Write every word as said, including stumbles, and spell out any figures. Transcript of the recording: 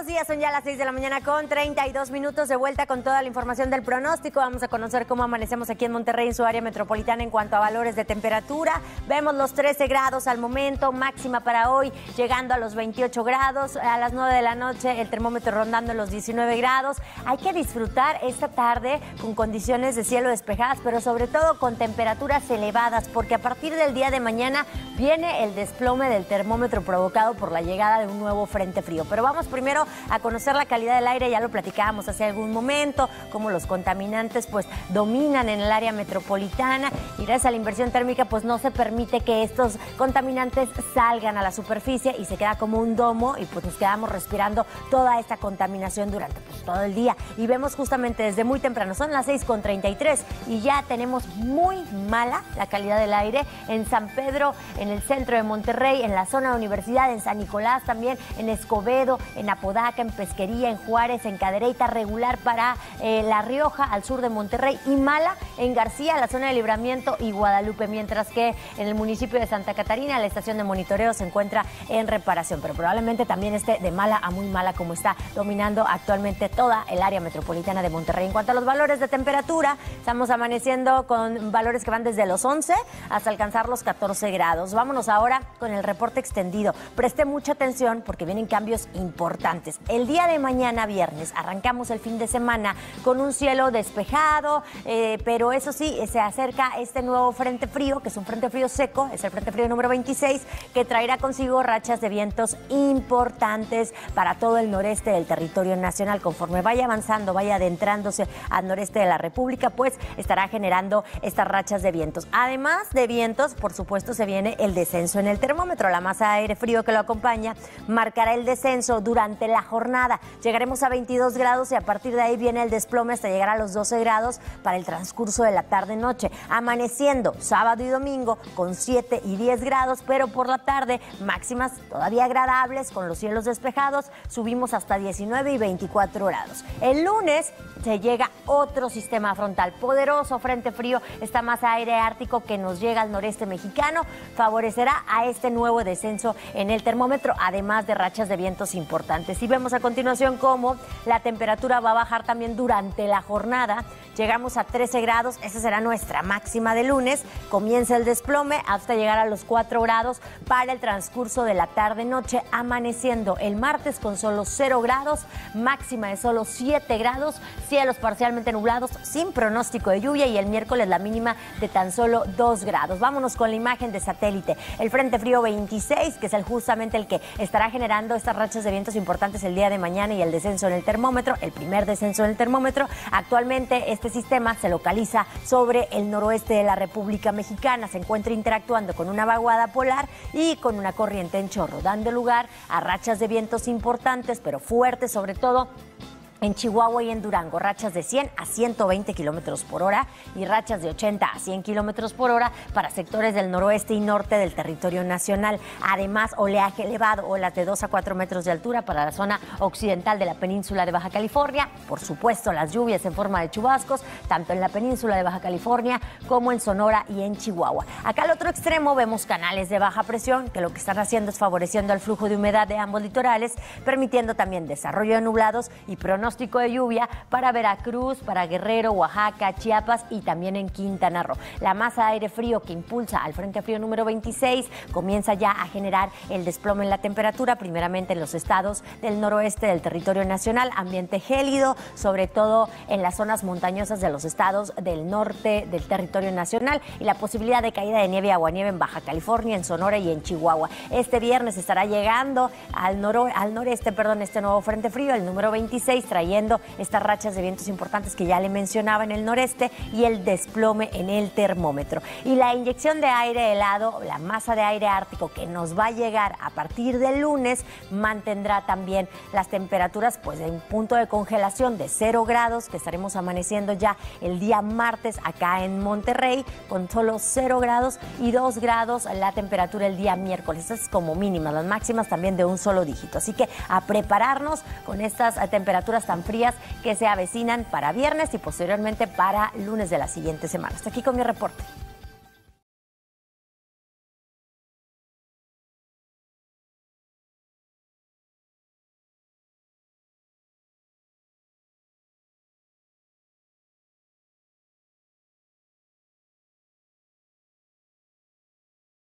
buenos días, son ya las seis de la mañana con treinta y dos minutos de vuelta con toda la información del pronóstico. Vamos a conocer cómo amanecemos aquí en Monterrey, en su área metropolitana, en cuanto a valores de temperatura. Vemos los trece grados al momento, máxima para hoy llegando a los veintiocho grados. A las nueve de la noche el termómetro rondando los diecinueve grados. Hay que disfrutar esta tarde con condiciones de cielo despejadas, pero sobre todo con temperaturas elevadas, porque a partir del día de mañana viene el desplome del termómetro provocado por la llegada de un nuevo frente frío. Pero vamos primero a conocer la calidad del aire. Ya lo platicábamos hace algún momento, cómo los contaminantes pues dominan en el área metropolitana, y gracias a la inversión térmica pues no se permite que estos contaminantes salgan a la superficie y se queda como un domo, y pues nos quedamos respirando toda esta contaminación durante pues, todo el día. Y vemos justamente desde muy temprano, son las seis con treinta y tres, y ya tenemos muy mala la calidad del aire en San Pedro, en el centro de Monterrey, en la zona de Universidad, en San Nicolás también, en Escobedo, en Apodaca, en Pesquería, en Juárez, en Cadereyta, regular para eh, La Rioja, al sur de Monterrey, y mala en García, la zona de Libramiento y Guadalupe, mientras que en el municipio de Santa Catarina la estación de monitoreo se encuentra en reparación, pero probablemente también esté de mala a muy mala, como está dominando actualmente toda el área metropolitana de Monterrey. En cuanto a los valores de temperatura, estamos amaneciendo con valores que van desde los once hasta alcanzar los catorce grados. Vámonos ahora con el reporte extendido. Preste mucha atención porque vienen cambios importantes. El día de mañana, viernes, arrancamos el fin de semana con un cielo despejado, eh, pero eso sí, se acerca este nuevo frente frío, que es un frente frío seco, es el frente frío número veintiséis, que traerá consigo rachas de vientos importantes para todo el noreste del territorio nacional. Conforme vaya avanzando, vaya adentrándose al noreste de la República, pues estará generando estas rachas de vientos. Además de vientos, por supuesto, se viene el descenso en el termómetro. La masa de aire frío que lo acompaña marcará el descenso durante la jornada. Llegaremos a veintidós grados y a partir de ahí viene el desplome hasta llegar a los doce grados para el transcurso de la tarde-noche. Amaneciendo sábado y domingo con siete y diez grados, pero por la tarde máximas todavía agradables con los cielos despejados. Subimos hasta diecinueve y veinticuatro grados. El lunes se llega otro sistema frontal, poderoso frente frío, esta masa de aire ártico que nos llega al noreste mexicano, favorecerá a este nuevo descenso en el termómetro, además de rachas de vientos importantes. Y vemos a continuación cómo la temperatura va a bajar también durante la jornada. Llegamos a trece grados, esa será nuestra máxima de lunes. Comienza el desplome hasta llegar a los cuatro grados para el transcurso de la tarde-noche, amaneciendo el martes con solo cero grados, máxima de solo siete grados, cielos parcialmente nublados, sin pronóstico de lluvia, y el miércoles la mínima de tan solo dos grados. Vámonos con la imagen de satélite. El frente frío veintiséis, que es el, justamente el que estará generando estas rachas de vientos importantes el día de mañana y el descenso en el termómetro, el primer descenso en el termómetro. Actualmente este sistema se localiza sobre el noroeste de la República Mexicana, se encuentra interactuando con una vaguada polar y con una corriente en chorro, dando lugar a rachas de vientos importantes, pero fuertes, sobre todo en Chihuahua y en Durango, rachas de cien a ciento veinte kilómetros por hora y rachas de ochenta a cien kilómetros por hora para sectores del noroeste y norte del territorio nacional. Además, oleaje elevado, olas de dos a cuatro metros de altura para la zona occidental de la península de Baja California. Por supuesto, las lluvias en forma de chubascos, tanto en la península de Baja California como en Sonora y en Chihuahua. Acá al otro extremo vemos canales de baja presión que lo que están haciendo es favoreciendo el flujo de humedad de ambos litorales, permitiendo también desarrollo de nublados y pronósticos de lluvia para Veracruz, para Guerrero, Oaxaca, Chiapas y también en Quintana Roo. La masa de aire frío que impulsa al frente frío número veintiséis comienza ya a generar el desplome en la temperatura, primeramente en los estados del noroeste del territorio nacional, ambiente gélido, sobre todo en las zonas montañosas de los estados del norte del territorio nacional, y la posibilidad de caída de nieve y aguanieve en Baja California, en Sonora y en Chihuahua. Este viernes estará llegando al, noro, al noreste, perdón, este nuevo frente frío, el número veintiséis, trayendo estas rachas de vientos importantes que ya le mencionaba en el noreste y el desplome en el termómetro. Y la inyección de aire helado, la masa de aire ártico que nos va a llegar a partir del lunes, mantendrá también las temperaturas pues en punto de congelación de cero grados, que estaremos amaneciendo ya el día martes acá en Monterrey con solo cero grados y dos grados la temperatura el día miércoles. Eso es como mínima, las máximas también de un solo dígito. Así que a prepararnos con estas temperaturas tan frías que se avecinan para viernes y posteriormente para lunes de la siguiente semana. Hasta aquí con mi reporte.